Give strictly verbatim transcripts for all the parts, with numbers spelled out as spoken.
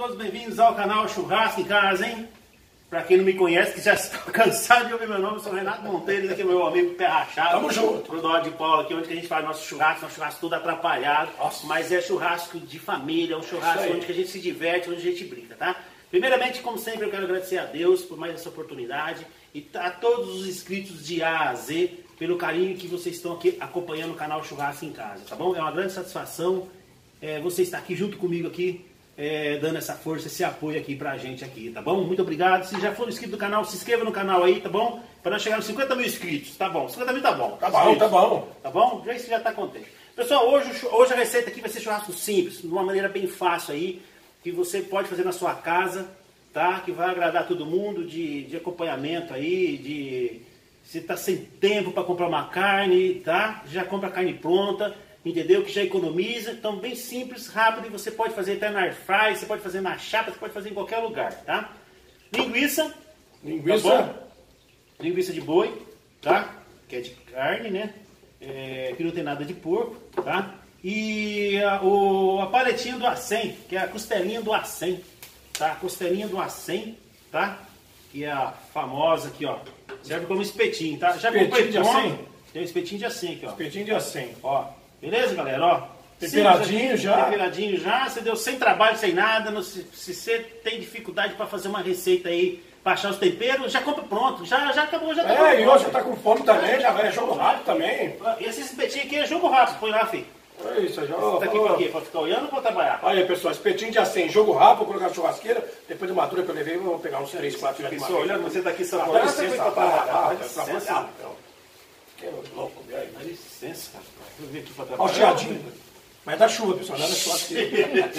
todos bem-vindos ao canal Churrasco em Casa, hein? Pra quem não me conhece, que já está cansado de ouvir meu nome, eu sou Renato Monteiro, esse aqui é meu amigo Pé Rachado. Tamo junto. Pro Dó de Paula aqui, onde a gente faz nosso churrasco, nosso churrasco todo atrapalhado. Nossa. Mas é churrasco de família, é um churrasco onde a gente se diverte, onde a gente brinca, tá? Primeiramente, como sempre, eu quero agradecer a Deus por mais essa oportunidade e a todos os inscritos de A a Z pelo carinho que vocês estão aqui acompanhando o canal Churrasco em Casa, tá bom? É uma grande satisfação é, você estar aqui junto comigo aqui, é, dando essa força, esse apoio aqui pra gente aqui, tá bom? Muito obrigado. Se já for inscrito no canal, se inscreva no canal aí, tá bom? Para nós chegar nos cinquenta mil inscritos, tá bom? cinquenta mil tá bom. Tá bom, tá bom. Tá bom? Já isso já tá contente. Pessoal, hoje, hoje a receita aqui vai ser churrasco simples, de uma maneira bem fácil aí, que você pode fazer na sua casa, tá? Que vai agradar todo mundo, de, de acompanhamento aí, de... Você tá sem tempo para comprar uma carne, tá? Já compra a carne pronta, entendeu? Que já economiza. Então, bem simples, rápido, e você pode fazer até na air fry, você pode fazer na chapa, você pode fazer em qualquer lugar, tá? Linguiça. Linguiça. Tá bom? Linguiça de boi, tá? Que é de carne, né? É, que não tem nada de porco, tá? E a, o, a paletinha do acém, que é a costelinha do acém, tá? A costelinha do acém, tá? Que é a famosa aqui, ó. Serve como espetinho, tá? Já comprei Espetinho de acém? Tem um espetinho de acém aqui, ó. Espetinho de acém. Ó, beleza, galera? Ó, Temperadinho simples, já. Temperadinho já. Você deu sem trabalho, sem nada. Não, se, se você tem dificuldade para fazer uma receita aí, para achar os temperos, já compra pronto. Já, já acabou, já tá É, e pronto. hoje tá com fome também, já vai jogo rápido também. E esse espetinho aqui é jogo rápido. Põe lá, filho. É isso, já. Tá aqui pra quê? Pra ficar olhando ou pra trabalhar? Olha aí, pessoal, espetinho de acém, jogo rápido, vou colocar na churrasqueira, depois de madura que eu levei, eu vou pegar uns três, quatro Aqui de só olhando, você tá aqui só Dá olhando, você foi licença, pra trabalhar. rapaz, Dá é pra licença. trabalhar, então. Que louco, velho. Dá licença, cara. Deixa eu vir aqui pra Olha o trabalhar. chiadinho. Mas dá chuva, pessoal, não é da churrasqueira.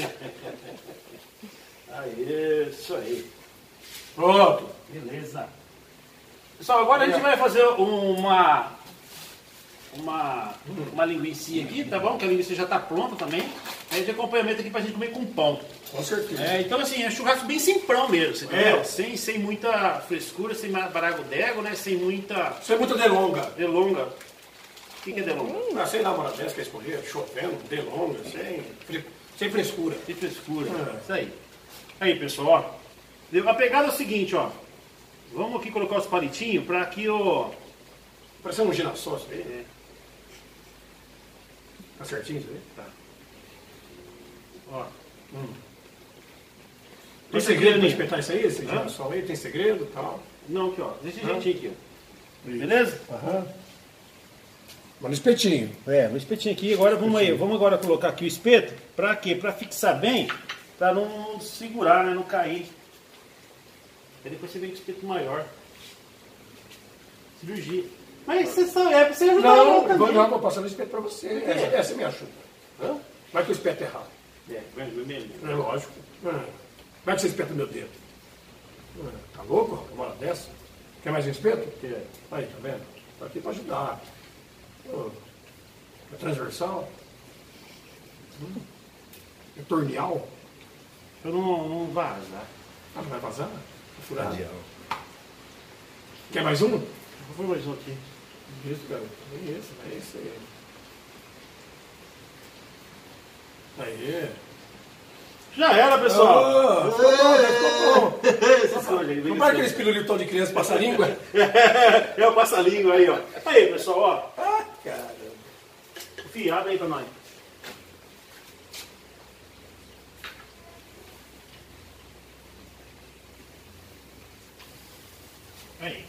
Aí, isso aí. Pronto. Beleza. Pessoal, agora a gente vai fazer uma uma, uma linguiça aqui, tá bom? Que a linguiça já tá pronta também. É de acompanhamento aqui pra gente comer com pão. Com certeza. É, então assim, é churrasco bem simprão mesmo, você entendeu? É. Sem, sem muita frescura, sem baragodego, né? Sem muita Isso é muito delonga. delonga. O que, que é delonga? Hum, não sei lá, uma dessa que escolher, chovendo, delonga, sem, fre- sem frescura. Sem frescura. É. Isso aí. Aí, pessoal, ó. A pegada é o seguinte, ó. Vamos aqui colocar os palitinhos pra aqui, ó. Parecendo um girassol isso aí. É. Tá certinho isso aí? Tá. Ó. Hum. Tem Tem segredo segredo pra aí? espetar isso aí, esse Hã? girassol aí? Tem segredo e tal? Não, aqui, ó. Desse Hã? jeitinho aqui, ó. Beleza? Aham. Mas no espetinho. É, o espetinho aqui. Agora vamos aí. Vamos agora colocar aqui o espeto. Pra quê? Pra fixar bem. Pra não segurar, né? Não cair. Aí depois você vem com o espeto maior. Cirurgia. Mas você sabe, é pra você ajudar Não, eu eu também. vou, não, vou passar no espeto pra você. quê? Essa, essa me ajuda. Hã? Vai que o espeto é errado. É, vermelho. É lógico. Ah. Vai que você espeta meu dedo. Ah, tá louco? rapaz? Uma hora dessa? Quer mais um espeto? Quer. Aí, tá vendo? Tá aqui pra ajudar. Oh, é transversal. Hum. É torneal. Pra não, não vazar. Ah, não vai vazar? Vai furar. Quer mais um? Vou mais um aqui. Isso, cara. É isso, é isso aí. Aí. Já era, pessoal. Oh, ficou bom, né? Ficou bom. Essas coisas aí, Não para aqueles pirulitão de criança passar língua? É o passarinho aí, ó. Aí, pessoal, ó. Ah, caramba. Fiado aí pra nós. Aí.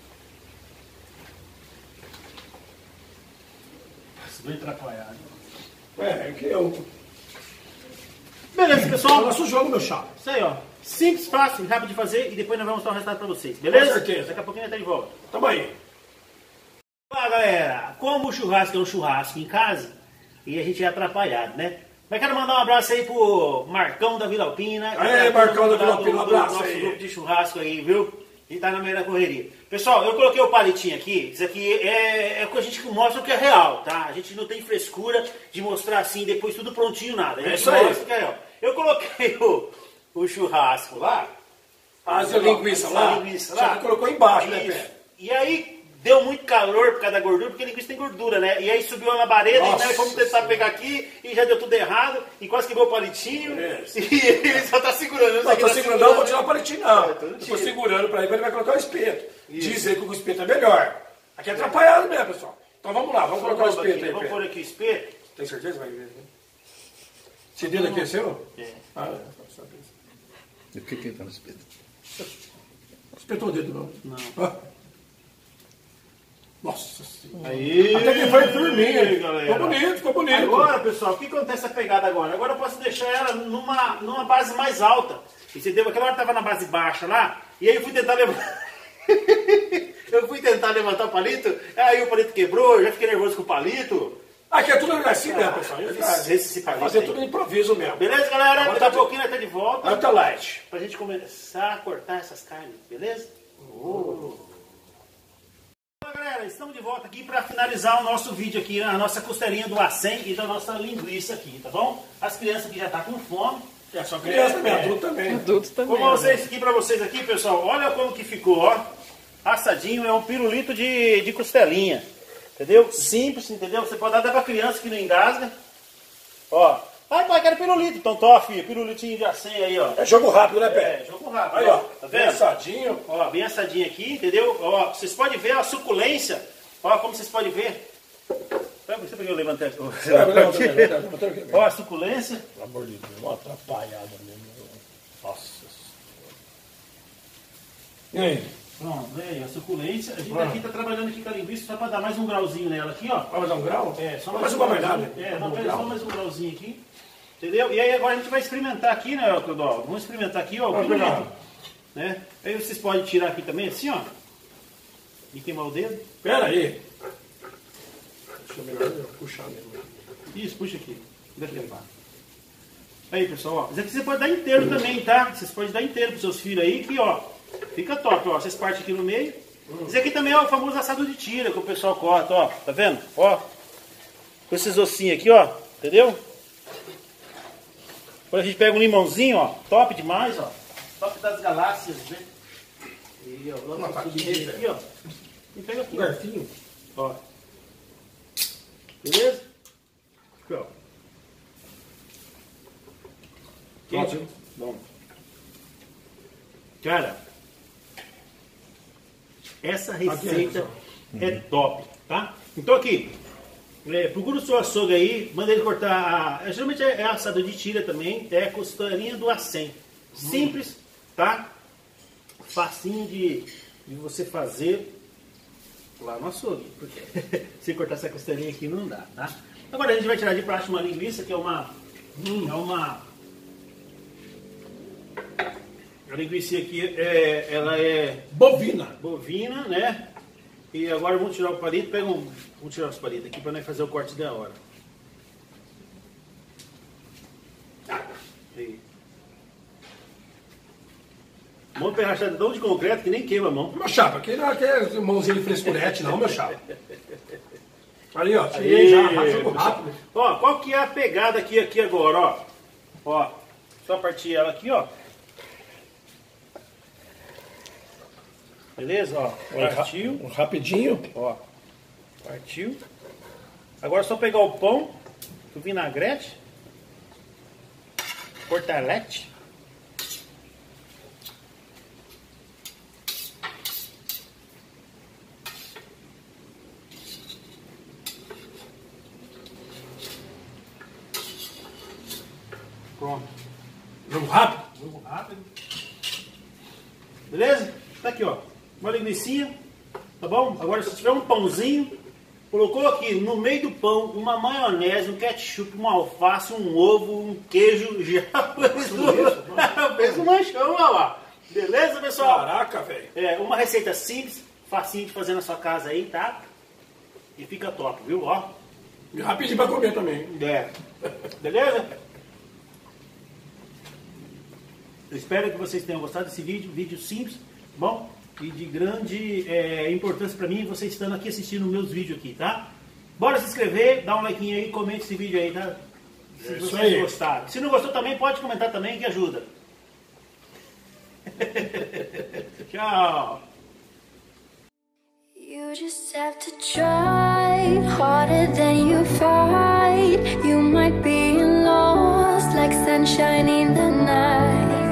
Nossa, bem atrapalhado. É, é que eu. Beleza, É pessoal. o nosso jogo, meu chapa. Isso aí, ó. Simples, fácil, rápido de fazer e depois nós vamos mostrar o resultado pra vocês, beleza? Com certeza. Daqui a pouquinho nós tá de volta. Tamo aí. Fala, galera. Como o churrasco é um churrasco em casa e a gente é atrapalhado, né? Mas quero mandar um abraço aí pro Marcão da Vila Alpina. que Aê, tá Marcão da do- Vila Alpina, um do- do abraço nosso aí. grupo de churrasco aí, viu? A gente tá na meio da correria. Pessoal, eu coloquei o palitinho aqui. Isso aqui é, é o que a gente mostra o que é real, tá? A gente não tem frescura de mostrar assim, depois tudo prontinho, nada. A gente É isso aí. mostra o que é real. Eu coloquei o, o churrasco lá. Faz a linguiça Essa lá. linguiça Já lá. colocou embaixo, né, Isso. Pé? E aí, deu muito calor por causa da gordura, porque a linguiça tem gordura, né? E aí subiu a labareda, e nós fomos tentar pegar aqui, e já deu tudo errado, e quase quebrou o palitinho, é. E ele só tá segurando. Não, tô segurando, não, vou tirar o palitinho, não. É, eu tô segurando pra ele, ele vai colocar o espeto. Diz aí que o espeto é melhor. Aqui é atrapalhado mesmo, pessoal. Então vamos lá, vamos colocar o espeto aqui, aí. Vamos pôr aqui o espeto. Tem certeza que vai ver? Esse dedo aqui é seu? É. Ah, é. E por que que ele tá no espeto? Espetou o dedo, não? Não. Ah. Nossa Senhora. Aí, até que foi firminho, galera. Ficou bonito, ficou bonito. Agora, pessoal, o que acontece essa pegada agora? Agora eu posso deixar ela numa, numa base mais alta. Entendeu? Aquela hora estava na base baixa lá, e aí eu fui tentar levantar. eu fui tentar levantar o palito, aí o palito quebrou, eu já fiquei nervoso com o palito. Aqui é tudo assim mesmo, pessoal. Esse, esse palito fazer aí. tudo improviso mesmo. Beleza, galera? Agora Daqui a tá pouquinho nós tá de volta. Olha o light. Pra gente começar a cortar essas carnes, beleza? Oh. Olá, galera, estamos de volta aqui para finalizar o nosso vídeo aqui, a nossa costelinha do acém e da nossa linguiça aqui, tá bom? As crianças aqui já estão tá com fome. É só criança também, é, adulto também. Adulto também. Como vocês aqui para vocês aqui, pessoal, olha como que ficou, ó. Assadinho, é um pirulito de, de costelinha, entendeu? Simples, entendeu? Você pode dar até para criança que não engasga. Ó. Ai, pai, quero pirulito. Então, tó, filho, pirulitinho de acém aí, ó. É jogo rápido, né, Pé? É, jogo rápido. Aí, ó, tá bem vendo? assadinho. Ó, bem assadinho aqui, entendeu? Ó, vocês podem ver a suculência. Ó, como vocês podem ver. Por isso que eu levantei aqui. Ó, a suculência. Pelo amor de Deus, uma atrapalhada mesmo. Nossa. E aí? Pronto, aí, a suculência. A gente aqui tá trabalhando aqui com a linguiça só para dar mais um grauzinho nela aqui, ó. Vai mais um grau? É, só mais, mais mais um uma grauzinho. verdade. É, não, um pera, grau. só mais um grauzinho aqui. Entendeu? E aí agora a gente vai experimentar aqui, né, Clodó? Vamos experimentar aqui, ó, o Vamos pirulito. pegar. Né? Aí vocês podem tirar aqui também, assim, ó. E queimar o dedo. Pera aí. Deixa eu melhor eu puxar mesmo. Isso, puxa aqui. Deixa eu levar. Aí, pessoal, ó. Isso aqui você pode dar inteiro também, tá? Vocês podem dar inteiro pros seus filhos aí, que, ó, fica top, ó. Vocês partem aqui no meio. Isso aqui também é o famoso assado de tira que o pessoal corta, ó. Tá vendo? Ó. Com esses ossinhos aqui, ó. Entendeu? Depois a gente pega um limãozinho, ó. Top demais, ó. Top das galáxias, né? E, ó, Uma faquinha aqui, ó. E pega aqui, Um garfinho. ó. Beleza? Aqui, ó. Quente? Bom. Cara, essa receita é top, tá? Então aqui, é, procura o seu açougue aí, manda ele cortar, a, geralmente é, é assado de tira também, é a costelinha do acém. Simples, tá? Facinho de, de você fazer lá no açougue, porque se cortar essa costelinha aqui não dá, tá? Agora a gente vai tirar de prato uma linguiça, que é uma... Hum, é uma... A linguiça aqui, é, ela é Bovina. bovina, né? E agora vamos tirar o palito. Pega um, vamos tirar os palitos aqui para nós fazer o corte da hora. Aí. Mão perrachadão de concreto que nem queima a mão. Meu chapa, aqui não é aquele mãozinho de frescurete, não, meu chapa. Ali, ó, tirei já, Aí, jogo rápido. Ó, qual que é a pegada aqui, aqui agora, ó? Ó, só partir ela aqui, ó. Beleza? Ó, partiu. Um rapidinho. Ó, partiu. Agora é só pegar o pão, o vinagrete, portalete. Pronto. Jogo rápido. Jogo rápido. Beleza? Tá aqui, ó. Uma linguicinha. Tá bom? Agora, se tiver um pãozinho, colocou aqui no meio do pão uma maionese, um ketchup, uma alface, um ovo, um queijo. Já fez o, fez o lanchão, olha lá. Beleza, pessoal? Caraca, velho. É, uma receita simples, facinho de fazer na sua casa aí, tá? E fica top, viu? Ó. E rapidinho pra comer também. É. Beleza? Eu espero que vocês tenham gostado desse vídeo, vídeo simples, bom? E de grande é, importância para mim, vocês estando aqui assistindo meus vídeos aqui, tá? Bora se inscrever, dá um like aí, comente esse vídeo aí, tá? Se É isso vocês aí. gostaram. Se não gostou também, pode comentar também que ajuda. Tchau! You just have to try harder than you fight. You might be lost like sunshine in the night.